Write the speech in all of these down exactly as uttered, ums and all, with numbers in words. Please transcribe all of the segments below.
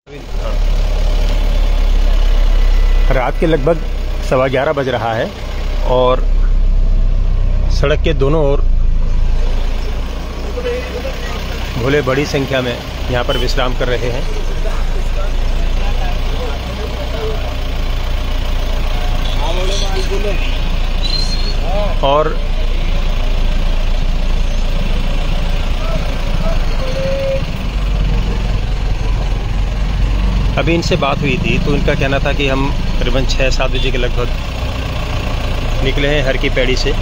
रात के लगभग सवा ग्यारह बज रहा है और सड़क के दोनों ओर भोले बड़ी संख्या में यहाँ पर विश्राम कर रहे हैं। और अभी इनसे बात हुई थी तो इनका कहना था कि हम करीबन छः सात बजे के लगभग निकले हैं हर की पैड़ी से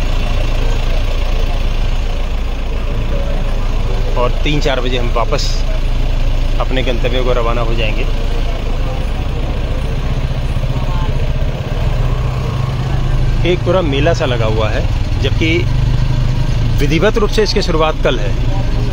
और तीन चार बजे हम वापस अपने गंतव्य को रवाना हो जाएंगे। एक पूरा मेला सा लगा हुआ है, जबकि विधिवत रूप से इसकी शुरुआत कल है।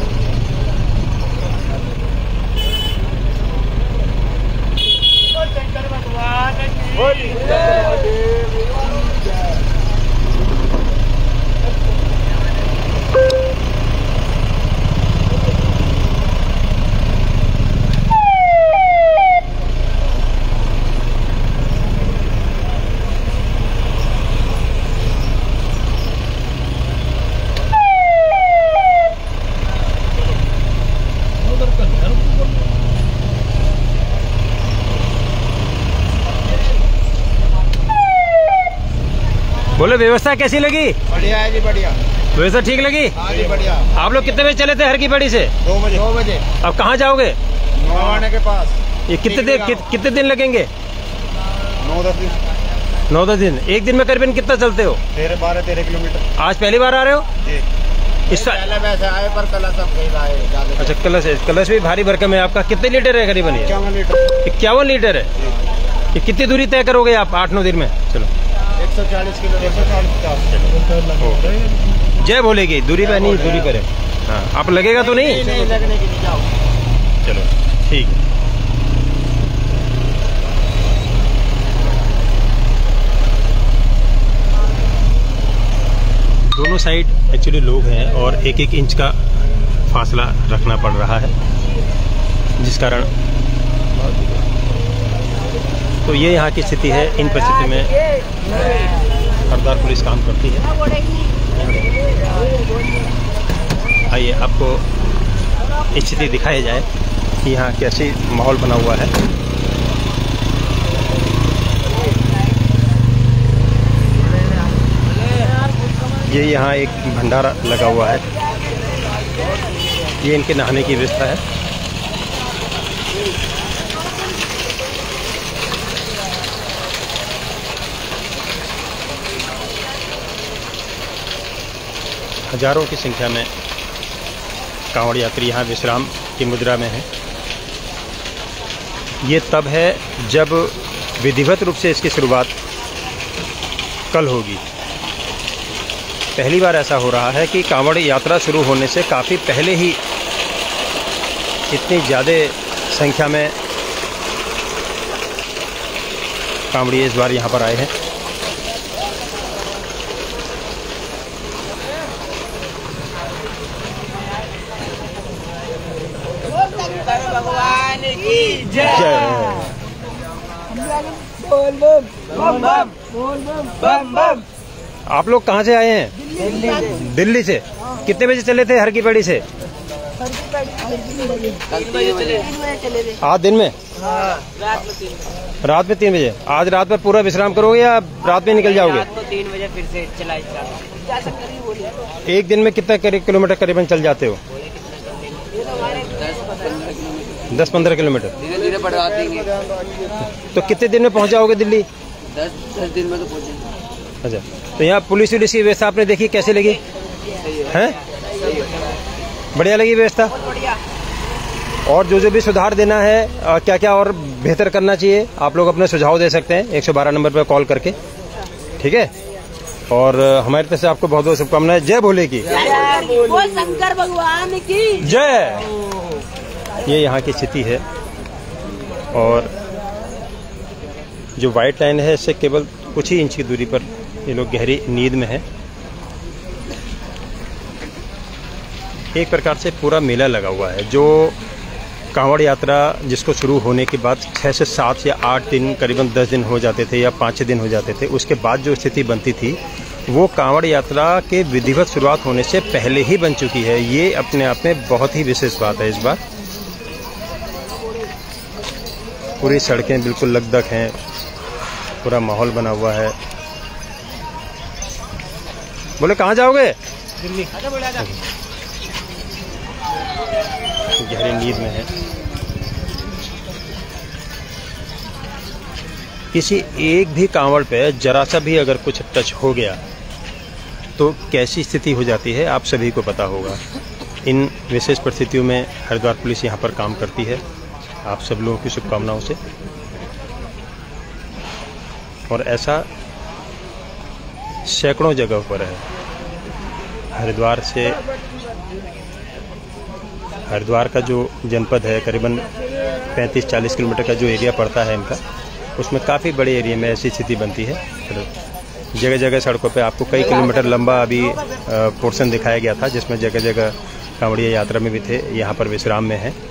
बोले व्यवस्था कैसी लगी? बढ़िया है जी, बढ़िया। व्यवस्था ठीक लगी? हाँ जी, बढ़िया। आप लोग कितने बजे चले थे हर की पैड़ी से? दो बजे। दो बजे। अब कहाँ जाओगे? नवाने के पास। ये कितने दिन कि, कितने दिन लगेंगे? नौ दस दिन। नौ दस दिन। एक दिन में करीबन कितना चलते हो? तेरह बारह तेरह किलोमीटर। आज पहली बार आ रहे हो? जी। इस पहले वैसे आए पर कलश अब गई आए। अच्छा, कलश है। कलश भी भारी भरकम है। आपका कितने लीटर है करीबन? इक्यावन लीटर। इक्यावन लीटर है। ये कितनी दूरी तय करोगे आप आठ नौ दिन में? चलो एक सौ चालीस किलो। एक सौ चालीस पचास। जय भोले की दूरी पे नहीं, दूरी पर है। हाँ, आप लगेगा तो नहीं? नहीं लगने की नहीं, जाओ। चलो ठीक है। दोनों साइड एक्चुअली लोग हैं और एक एक इंच का फासला रखना पड़ रहा है, जिस कारण तो ये यहाँ की स्थिति है। इन परिस्थिति में हरदार पुलिस काम करती है। आइए आपको स्थिति दिखाई जाए कि यहाँ कैसे माहौल बना हुआ है। ये यहाँ एक भंडारा लगा हुआ है। ये इनके नहाने की व्यवस्था है। हजारों की संख्या में कांवड़ यात्री यहाँ विश्राम की मुद्रा में हैं। ये तब है जब विधिवत रूप से इसकी शुरुआत कल होगी। पहली बार ऐसा हो रहा है कि कांवड़ यात्रा शुरू होने से काफ़ी पहले ही इतनी ज़्यादा संख्या में कांवड़िए इस बार यहाँ पर आए हैं। भगवान की जय। बोल बम बम बम बम। आप लोग कहाँ से आए हैं? दिल्ली। दिल्ली से। कितने बजे चले थे हर की पैड़ी से? आज दिन में? रात में तीन बजे। आज रात में पूरा विश्राम करोगे या रात में निकल जाओगे? रात को तीन बजे फिर से चला एक दिन में कितना किलोमीटर करीबन चल जाते हो? दस पंद्रह किलोमीटर। धीरे धीरे बढ़ा देंगे। तो कितने दिन में पहुंच जाओगे दिल्ली? दस दस दिन में तो पहुंचेंगे। अच्छा, तो यहाँ पुलिस वुलिस की व्यवस्था आपने देखी, कैसे लगी? हैं? बढ़िया लगी व्यवस्था? और जो जो भी सुधार देना है, क्या क्या और बेहतर करना चाहिए, आप लोग अपने सुझाव दे सकते हैं एक सौ बारह नंबर पर कॉल करके। ठीक है, और हमारी तरफ से आपको बहुत बहुत शुभकामनाएं। जय भोले की, बोल शंकर भगवान की जय। ये यहाँ की स्थिति है और जो वाइट लाइन है इससे केवल कुछ ही इंच की दूरी पर ये लोग गहरी नींद में हैं। एक प्रकार से पूरा मेला लगा हुआ है। जो कांवड़ यात्रा जिसको शुरू होने के बाद छः से सात या आठ दिन, करीबन दस दिन हो जाते थे या पाँच छः दिन हो जाते थे, उसके बाद जो स्थिति बनती थी वो कांवड़ यात्रा के विधिवत शुरुआत होने से पहले ही बन चुकी है। ये अपने आप में बहुत ही विशेष बात है। इस बार पूरी सड़कें बिल्कुल लगदग हैं, पूरा माहौल बना हुआ है। बोले कहाँ जाओगे? दिल्ली। गहरी नींद में है। किसी एक भी कांवड़ पे जरा सा भी अगर कुछ टच हो गया तो कैसी स्थिति हो जाती है आप सभी को पता होगा। इन विशेष परिस्थितियों में हरिद्वार पुलिस यहाँ पर काम करती है, आप सब लोगों की शुभकामनाओं से। और ऐसा सैकड़ों जगह पर है। हरिद्वार से हरिद्वार का जो जनपद है, करीबन पैंतीस चालीस किलोमीटर का जो एरिया पड़ता है इनका, उसमें काफ़ी बड़े एरिया में ऐसी स्थिति बनती है। जगह जगह सड़कों पे आपको कई किलोमीटर लंबा अभी पोर्शन दिखाया गया था, जिसमें जगह जगह कांवड़िया यात्रा में भी थे, यहाँ पर विश्राम में है।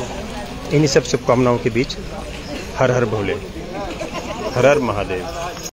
इन्हीं सब शुभकामनाओं के बीच हर हर भोले, हर हर महादेव।